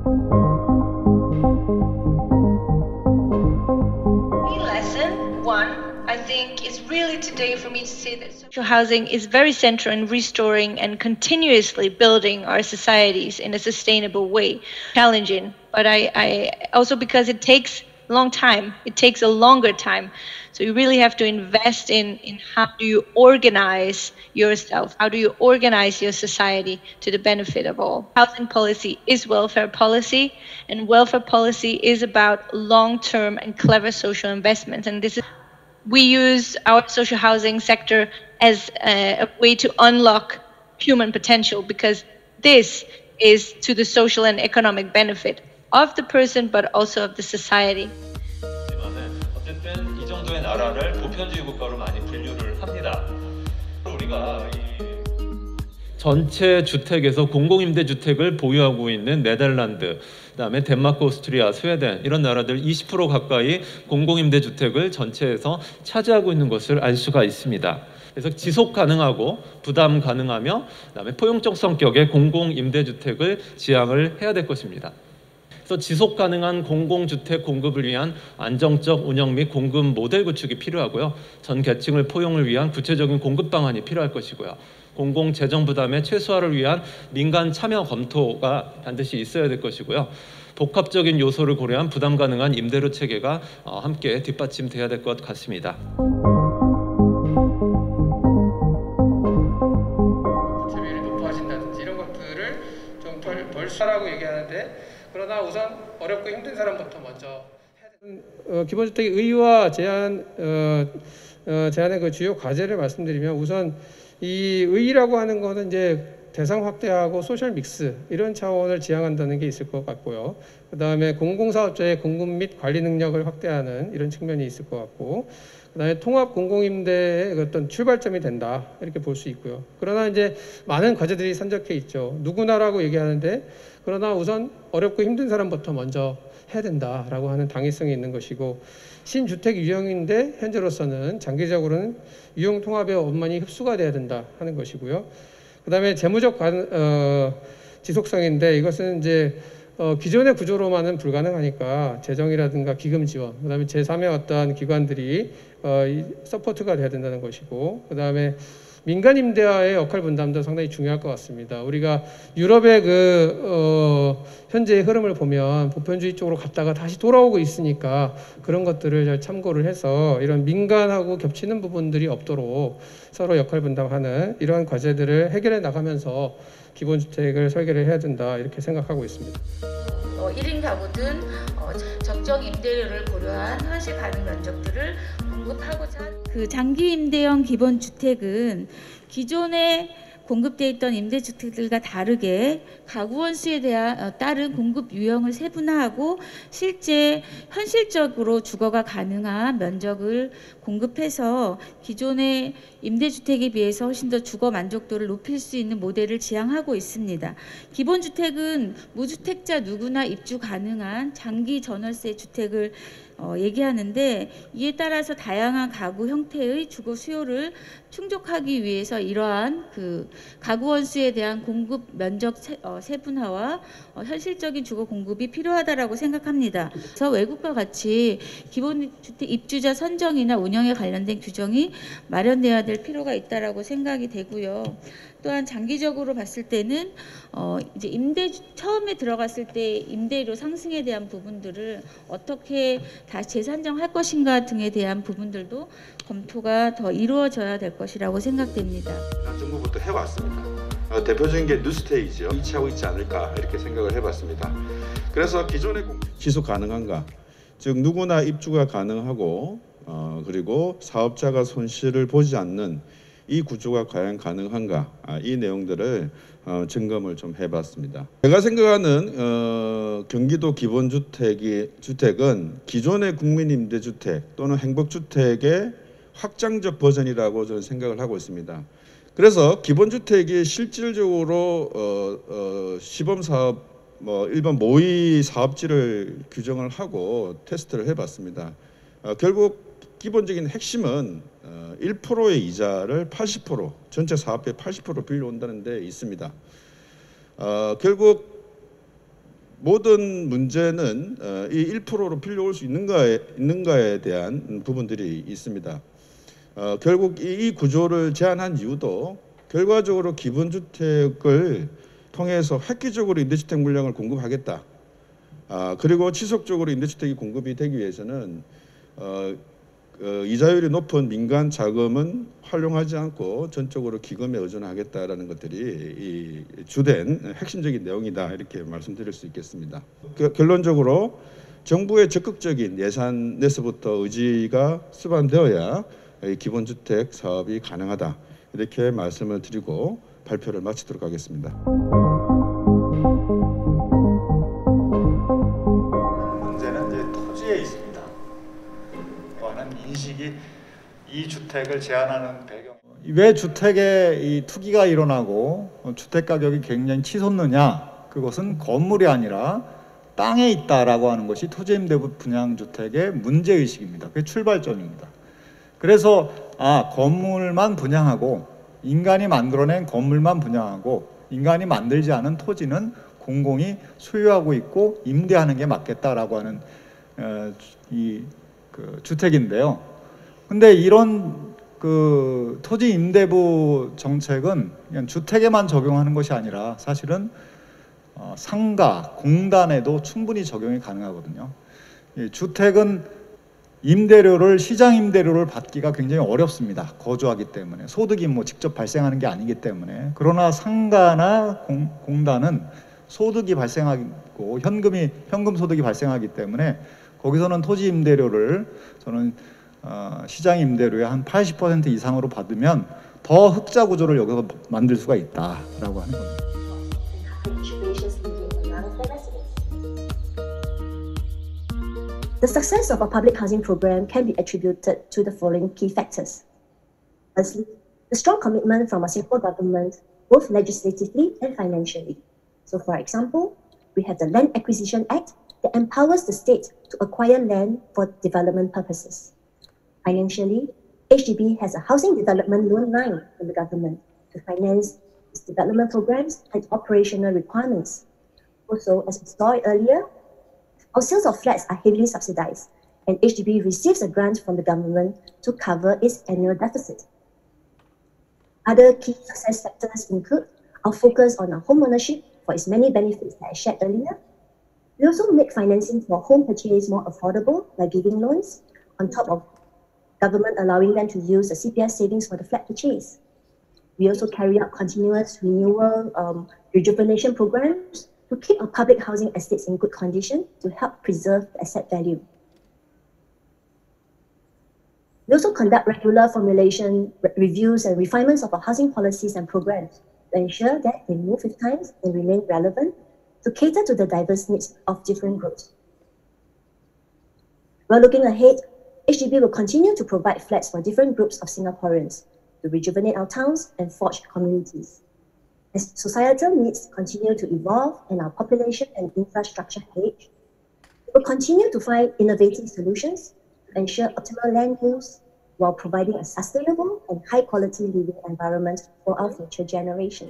Lesson one, I think, is really today for me to say that social housing is very central in restoring and continuously building our societies in a sustainable way. Challenging, but I also, because it takes a long time, it takes a longer time. So you really have to invest in how do you organize yourself, how do you organize your society to the benefit of all. Housing policy is welfare policy, and welfare policy is about long-term and clever social investments. And this is, we use our social housing sector as a way to unlock human potential, because this is to the social and economic benefit of the person, but also of the society. 어쨌든 이 정도의 나라를 보편주의 국가로 많이 분류를 합니다. 우리가 전체 주택에서 공공임대주택을 보유하고 있는 네덜란드, 그다음에 덴마크, 오스트리아, 스웨덴 이런 나라들 20% 가까이 공공임대주택을 전체에서 차지하고 있는 것을 알 수가 있습니다. 그래서 지속 가능하고 부담 가능하며 그다음에 포용적 성격의 공공임대주택을 지향을 해야 될 것입니다. 그래서 지속 가능한 공공주택 공급을 위한 안정적 운영 및 공급 모델 구축이 필요하고요. 전 계층을 포용을 위한 구체적인 공급 방안이 필요할 것이고요. 공공 재정 부담의 최소화를 위한 민간 참여 검토가 반드시 있어야 될 것이고요. 복합적인 요소를 고려한 부담 가능한 임대료 체계가 함께 뒷받침돼야 될 것 같습니다. 부채비율이 높아진다든지 이런 것들을 좀 벌써라고 얘기하는데, 그러나 우선 어렵고 힘든 사람부터 먼저 해야 되는 기본주택 의의와 제안의 그 주요 과제를 말씀드리면, 우선 이 의의라고 하는 거는 이제 대상 확대하고 소셜 믹스 이런 차원을 지향한다는 게 있을 것 같고요. 그 다음에 공공사업자의 공급 및 관리 능력을 확대하는 이런 측면이 있을 것 같고, 그 다음에 통합 공공임대의 어떤 출발점이 된다 이렇게 볼 수 있고요. 그러나 이제 많은 과제들이 산적해 있죠. 누구나라고 얘기하는데, 그러나 우선 어렵고 힘든 사람부터 먼저 해야 된다라고 하는 당위성이 있는 것이고, 신주택 유형인데 현재로서는 장기적으로는 유형 통합의 원만히 흡수가 돼야 된다 하는 것이고요. 그 다음에 재무적 지속성인데, 이것은 이제 기존의 구조로만은 불가능하니까 재정이라든가 기금 지원, 그 다음에 제3의 어떠한 기관들이 서포트가 돼야 된다는 것이고, 그 다음에 민간 임대화의 역할 분담도 상당히 중요할 것 같습니다. 우리가 유럽의 현재의 흐름을 보면 보편주의 쪽으로 갔다가 다시 돌아오고 있으니까 그런 것들을 잘 참고를 해서 이런 민간하고 겹치는 부분들이 없도록 서로 역할 분담하는 이러한 과제들을 해결해 나가면서 기본주택을 설계를 해야 된다 이렇게 생각하고 있습니다. 1인 가구든 적정 임대료를 고려한 현실 가능 면적들을 공급하고자 그 장기 임대형 기본주택은 기존에 공급되어 있던 임대주택들과 다르게 가구 원수에 따른 공급 유형을 세분화하고 실제 현실적으로 주거가 가능한 면적을 공급해서 기존의 임대주택에 비해서 훨씬 더 주거 만족도를 높일 수 있는 모델을 지향하고 있습니다. 기본주택은 무주택자 누구나 입주 가능한 장기 전월세 주택을 얘기하는데, 이에 따라서 다양한 가구 형태의 주거 수요를 충족하기 위해서 이러한 그 가구 원수에 대한 공급 면적 세분화와 현실적인 주거 공급이 필요하다라고 생각합니다. 그래서 외국과 같이 기본주택 입주자 선정이나 운영에 관련된 규정이 마련되어야 될 필요가 있다라고 생각이 되고요. 또한 장기적으로 봤을 때는 이제 처음에 들어갔을 때 임대료 상승에 대한 부분들을 어떻게 다시 재산정할 것인가 등에 대한 부분들도 검토가 더 이루어져야 될 것이라고 생각됩니다. 정부부터 해왔습니다. 대표적인 게 뉴스테이지요. 일치하고 있지 않을까 이렇게 생각을 해봤습니다. 그래서 기존의 지속 가능한가, 즉 누구나 입주가 가능하고 그리고 사업자가 손실을 보지 않는 이 구조가 과연 가능한가, 이 내용들을 점검을 좀 해봤습니다. 제가 생각하는 경기도 기본주택은 기존의 국민임대주택 또는 행복주택의 확장적 버전이라고 저는 생각을 하고 있습니다. 그래서 기본주택이 실질적으로 시범사업, 일반 모의 사업지를 규정을 하고 테스트를 해봤습니다. 결국 기본적인 핵심은 1%의 이자를 80%, 전체 사업비의 80% 빌려온다는 데 있습니다. 결국 모든 문제는 이 1%로 빌려올 수 있는가에 대한 부분들이 있습니다. 결국 이 구조를 제안한 이유도 결과적으로 기본주택을 통해서 획기적으로 임대주택 물량을 공급하겠다. 그리고 지속적으로 임대주택이 공급이 되기 위해서는 이자율이 높은 민간 자금은 활용하지 않고 전적으로 기금에 의존하겠다라는 것들이 이 주된 핵심적인 내용이다 이렇게 말씀드릴 수 있겠습니다. 결론적으로 정부의 적극적인 예산에서부터 의지가 수반되어야 기본주택 사업이 가능하다 이렇게 말씀을 드리고 발표를 마치도록 하겠습니다. 문제는 이제 토지에 있습니다. 하는 인식이 이 주택을 제한하는 배경. 왜 주택에 이 투기가 일어나고 주택 가격이 굉장히 치솟느냐? 그것은 건물이 아니라 땅에 있다라고 하는 것이 토지임대 분양주택의 문제의식입니다. 그게 출발점입니다. 그래서 건물만 분양하고 인간이 만들어낸 건물만 분양하고 인간이 만들지 않은 토지는 공공이 소유하고 있고 임대하는 게 맞겠다라고 하는 주택인데요. 근데 이런 토지 임대부 정책은 그냥 주택에만 적용하는 것이 아니라 사실은 상가, 공단에도 충분히 적용이 가능하거든요. 주택은 임대료를 시장 임대료를 받기가 굉장히 어렵습니다. 거주하기 때문에 소득이 직접 발생하는 게 아니기 때문에. 그러나 상가나 공단은 소득이 발생하고 현금 소득이 발생하기 때문에 거기서는 토지 임대료를 저는 시장 임대료의 한 80% 이상으로 받으면 더 흑자 구조를 여기서 만들 수가 있다라고 하는 겁니다. The success of a public housing program can be attributed to the following key factors. Firstly, the strong commitment from our Singapore government, both legislatively and financially. So, for example, we have the Land Acquisition Act that empowers the state to acquire land for development purposes. Financially, HDB has a housing development loan line from the government to finance its development programs and operational requirements. Also, as we saw earlier, our sales of flats are heavily subsidized, and HDB receives a grant from the government to cover its annual deficit. Other key success factors include our focus on our home ownership for its many benefits that I shared earlier. We also make financing for home purchase more affordable by giving loans, on top of government allowing them to use the CPF savings for the flat purchase. We also carry out continuous renewal rejuvenation programs to keep our public housing estates in good condition to help preserve the asset value. We also conduct regular formulation reviews and refinements of our housing policies and programs to ensure that they move with times and remain relevant to cater to the diverse needs of different groups. While looking ahead, HDB will continue to provide flats for different groups of Singaporeans to rejuvenate our towns and forge communities. As societal needs continue to evolve and our population and infrastructure age, we will continue to find innovative solutions to ensure optimal land use while providing a sustainable and high-quality living environment for our future generations.